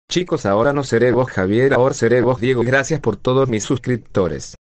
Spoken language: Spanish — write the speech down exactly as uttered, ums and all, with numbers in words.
Chicos, ahora no seré vos Javier, ahora seré vos Diego. Gracias por todos mis suscriptores.